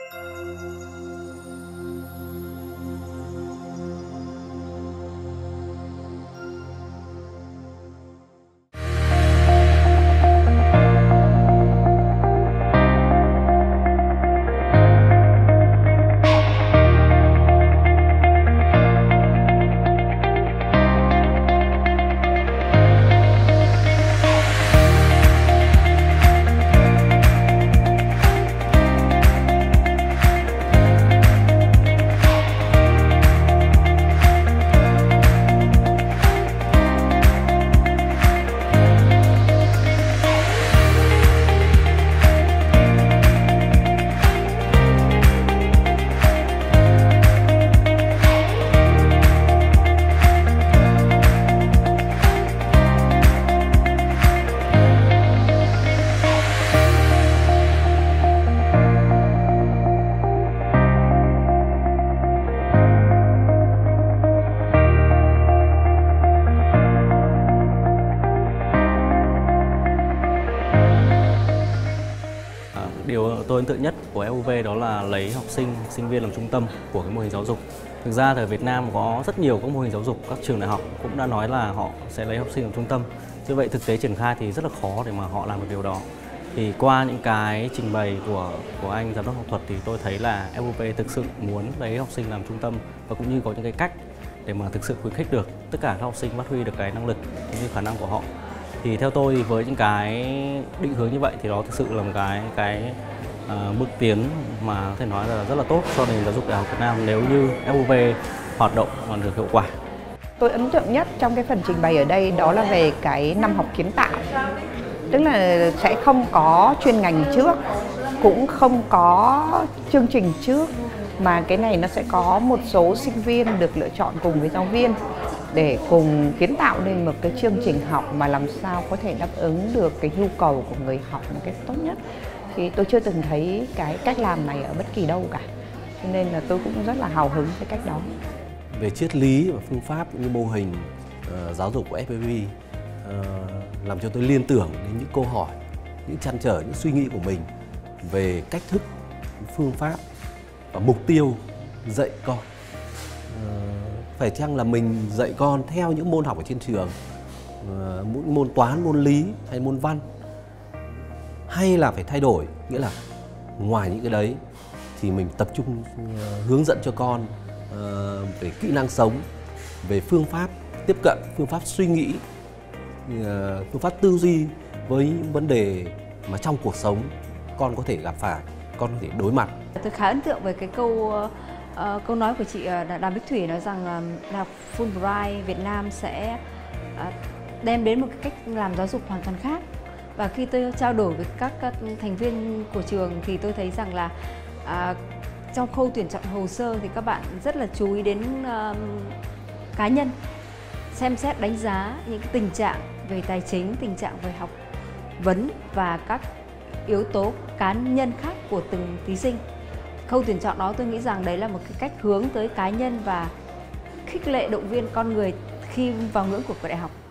Điều tôi ấn tượng nhất của FUV đó là lấy học sinh, sinh viên làm trung tâm của cái mô hình giáo dục. Thực ra thì ở Việt Nam có rất nhiều các mô hình giáo dục, các trường đại học cũng đã nói là họ sẽ lấy học sinh làm trung tâm. Như vậy thực tế triển khai thì rất là khó để mà họ làm được điều đó. Thì qua những cái trình bày của anh giám đốc học thuật thì tôi thấy là FUV thực sự muốn lấy học sinh làm trung tâm và cũng như có những cái cách để mà thực sự khuyến khích được tất cả các học sinh phát huy được cái năng lực cũng như khả năng của họ. Thì theo tôi với những cái định hướng như vậy thì đó thực sự là một cái bước tiến mà có thể nói là rất là tốt cho nền giáo dục đại học Việt Nam nếu như FUV hoạt động còn được hiệu quả. Tôi ấn tượng nhất trong cái phần trình bày ở đây đó là về cái năm học kiến tạo. Tức là sẽ không có chuyên ngành trước, cũng không có chương trình trước, mà cái này nó sẽ có một số sinh viên được lựa chọn cùng với giáo viên để cùng kiến tạo nên một cái chương trình học mà làm sao có thể đáp ứng được cái nhu cầu của người học một cách tốt nhất. Thì tôi chưa từng thấy cái cách làm này ở bất kỳ đâu cả, cho nên là tôi cũng rất là hào hứng với cách đó. Về triết lý và phương pháp như mô hình giáo dục của FPV làm cho tôi liên tưởng đến những câu hỏi, những trăn trở, những suy nghĩ của mình về cách thức, phương pháp và mục tiêu dạy con. Phải chăng là mình dạy con theo những môn học ở trên trường, môn toán, môn lý hay môn văn, hay là phải thay đổi, nghĩa là ngoài những cái đấy thì mình tập trung hướng dẫn cho con về kỹ năng sống, về phương pháp tiếp cận, phương pháp suy nghĩ, phương pháp tư duy với những vấn đề mà trong cuộc sống con có thể gặp phải, con có thể đối mặt. Tôi khá ấn tượng với cái câu nói của chị Đàm Bích Thủy nói rằng Đại học Fulbright Việt Nam sẽ đem đến một cái cách làm giáo dục hoàn toàn khác. Và khi tôi trao đổi với các thành viên của trường thì tôi thấy rằng là trong khâu tuyển chọn hồ sơ thì các bạn rất là chú ý đến cá nhân, xem xét đánh giá những cái tình trạng về tài chính, tình trạng về học vấn và các yếu tố cá nhân khác của từng thí sinh. Khâu tuyển chọn đó tôi nghĩ rằng đấy là một cái cách hướng tới cá nhân và khích lệ động viên con người khi vào ngưỡng của đại học.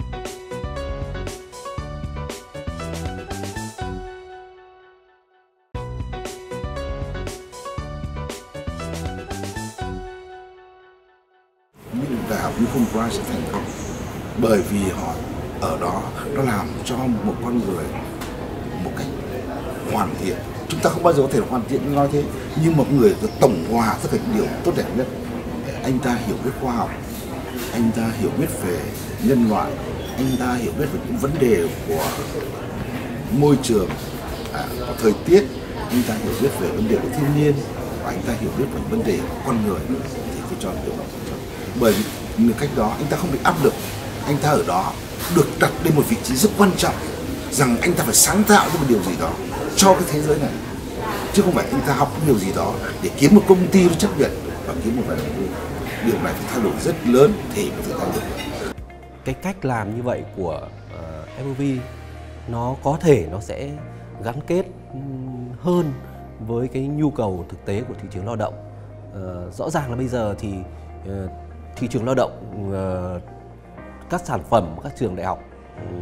Những đại học như Fulbright sẽ thành công bởi vì họ ở đó nó làm cho một con người một cách hoàn thiện. Chúng ta không bao giờ có thể hoàn thiện như nói thế, nhưng một người có tổng hòa tất cả những điều tốt đẹp nhất. Anh ta hiểu biết khoa học, anh ta hiểu biết về nhân loại, anh ta hiểu biết về những vấn đề của môi trường, của thời tiết, anh ta hiểu biết về vấn đề của thiên nhiên, và anh ta hiểu biết về vấn đề của con người. Thì tôi cho điều đó quan trọng. Bởi vì cách đó anh ta không bị áp lực, anh ta ở đó được đặt lên một vị trí rất quan trọng, rằng anh ta phải sáng tạo ra một điều gì đó cho cái thế giới này, chứ không phải anh ta học điều gì đó để kiếm một công ty chấp nhận và kiếm một vài điều này phải thay đổi rất lớn thì có thể thay đổi. Cái cách làm như vậy của FPV nó có thể nó sẽ gắn kết hơn với cái nhu cầu thực tế của thị trường lao động. Rõ ràng là bây giờ thì thị trường lao động, các sản phẩm các trường đại học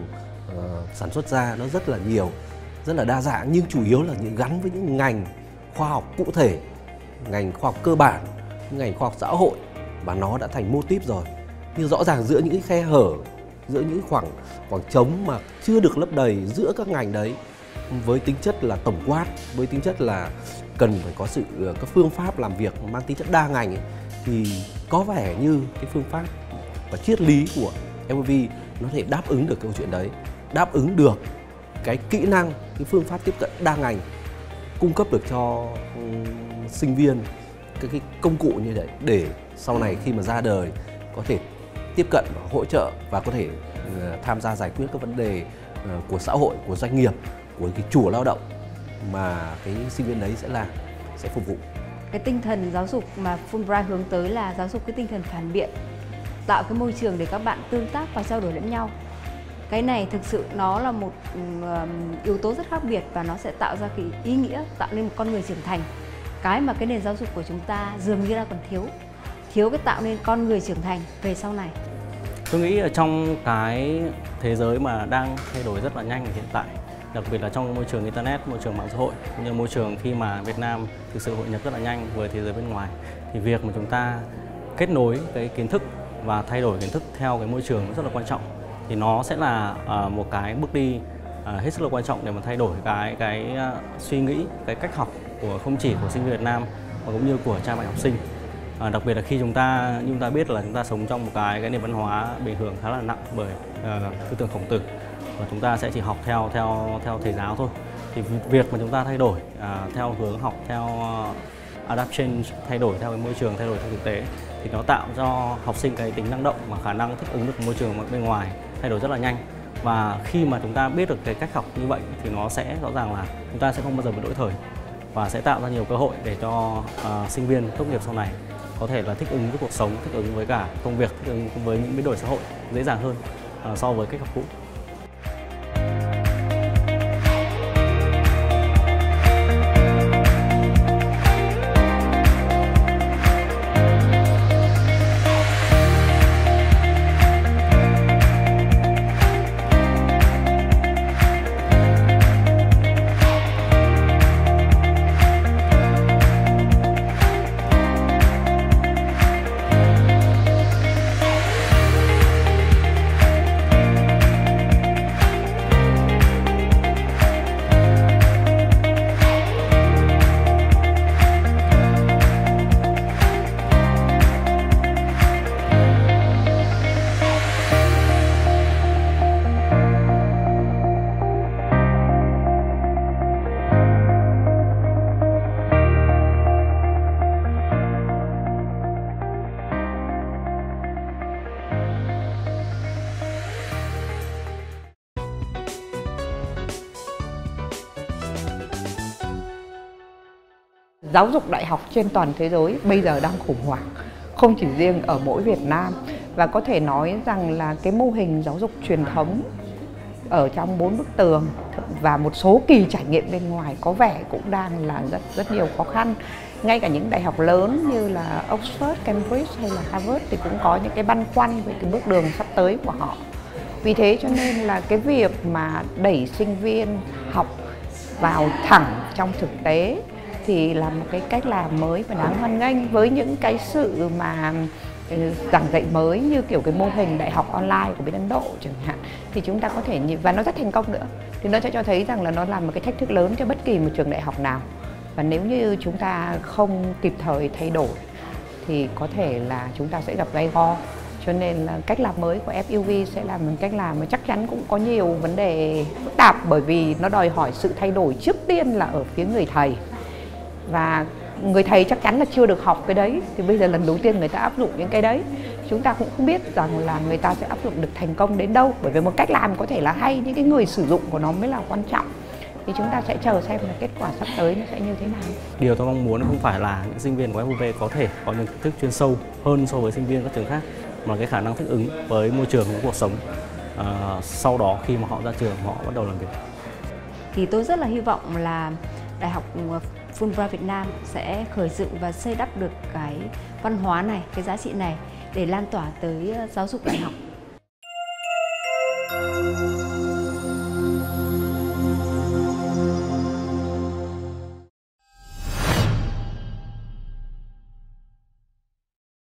sản xuất ra nó rất là nhiều, rất là đa dạng, nhưng chủ yếu là gắn với những ngành khoa học cụ thể, ngành khoa học cơ bản, ngành khoa học xã hội mà nó đã thành mô típ rồi. Nhưng rõ ràng giữa những cái khe hở, giữa những khoảng trống mà chưa được lấp đầy giữa các ngành đấy, với tính chất là tổng quát, với tính chất là cần phải có các phương pháp làm việc mang tính chất đa ngành ấy, thì có vẻ như cái phương pháp và triết lý của FPV nó thể đáp ứng được câu chuyện đấy, đáp ứng được cái kỹ năng, cái phương pháp tiếp cận đa ngành, cung cấp được cho sinh viên cái công cụ như vậy để sau này khi mà ra đời có thể tiếp cận và hỗ trợ và có thể tham gia giải quyết các vấn đề của xã hội, của doanh nghiệp, của cái chủ lao động mà cái sinh viên đấy sẽ phục vụ. Cái tinh thần giáo dục mà Fulbright hướng tới là giáo dục cái tinh thần phản biện, tạo cái môi trường để các bạn tương tác và trao đổi lẫn nhau. Cái này thực sự nó là một yếu tố rất khác biệt và nó sẽ tạo ra cái ý nghĩa, tạo nên một con người trưởng thành. Cái mà cái nền giáo dục của chúng ta dường như là còn thiếu cái tạo nên con người trưởng thành về sau này. Tôi nghĩ ở trong cái thế giới mà đang thay đổi rất là nhanh hiện tại, đặc biệt là trong môi trường internet, môi trường mạng xã hội, cũng như môi trường khi mà Việt Nam thực sự hội nhập rất là nhanh với thế giới bên ngoài, thì việc mà chúng ta kết nối cái kiến thức và thay đổi kiến thức theo cái môi trường rất là quan trọng. Thì nó sẽ là một cái bước đi hết sức là quan trọng để mà thay đổi cái suy nghĩ, cái cách học của không chỉ của sinh viên Việt Nam mà cũng như của cha mẹ học sinh. Đặc biệt là khi chúng ta biết là chúng ta sống trong một cái nền văn hóa bị ảnh hưởng khá là nặng bởi tư tưởng Khổng Tử, và chúng ta sẽ chỉ học theo thầy giáo thôi. Thì việc mà chúng ta thay đổi theo hướng học theo adapt change, thay đổi theo cái môi trường, thay đổi theo thực tế, thì nó tạo cho học sinh cái tính năng động và khả năng thích ứng được môi trường bên ngoài thay đổi rất là nhanh. Và khi mà chúng ta biết được cái cách học như vậy thì nó sẽ rõ ràng là chúng ta sẽ không bao giờ bị lỗi thời và sẽ tạo ra nhiều cơ hội để cho sinh viên tốt nghiệp sau này có thể là thích ứng với cuộc sống, thích ứng với cả công việc, thích ứng với những biến đổi xã hội dễ dàng hơn so với cách học cũ. Giáo dục đại học trên toàn thế giới bây giờ đang khủng hoảng, không chỉ riêng ở mỗi Việt Nam. Và có thể nói rằng là cái mô hình giáo dục truyền thống ở trong 4 bức tường và một số kỳ trải nghiệm bên ngoài có vẻ cũng đang là rất nhiều khó khăn. Ngay cả những đại học lớn như là Oxford, Cambridge hay là Harvard thì cũng có những cái băn khoăn về cái bước đường sắp tới của họ. Vì thế cho nên là cái việc mà đẩy sinh viên học vào thẳng trong thực tế thì là một cái cách làm mới và đáng hoan nghênh, với những cái sự mà giảng dạy mới như kiểu cái mô hình đại học online của bên Ấn Độ chẳng hạn, thì chúng ta có thể và nó rất thành công nữa, thì nó sẽ cho thấy rằng là nó là một cái thách thức lớn cho bất kỳ một trường đại học nào. Và nếu như chúng ta không kịp thời thay đổi thì có thể là chúng ta sẽ gặp gai go. Cho nên là cách làm mới của FUV sẽ là một cách làm mà chắc chắn cũng có nhiều vấn đề phức tạp, bởi vì nó đòi hỏi sự thay đổi trước tiên là ở phía người thầy. Và người thầy chắc chắn là chưa được học cái đấy, thì bây giờ lần đầu tiên người ta áp dụng những cái đấy. Chúng ta cũng không biết rằng là người ta sẽ áp dụng được thành công đến đâu, bởi vì một cách làm có thể là hay, những cái người sử dụng của nó mới là quan trọng. Thì chúng ta sẽ chờ xem là kết quả sắp tới nó sẽ như thế nào. Điều tôi mong muốn không phải là những sinh viên của FUV có thể có những kiến thức chuyên sâu hơn so với sinh viên các trường khác, mà cái khả năng thích ứng với môi trường, với cuộc sống sau đó khi mà họ ra trường, họ bắt đầu làm việc. Thì tôi rất là hy vọng là Đại học Fulbright Việt Nam sẽ khởi dựng và xây đắp được cái văn hóa này, cái giá trị này để lan tỏa tới giáo dục đại học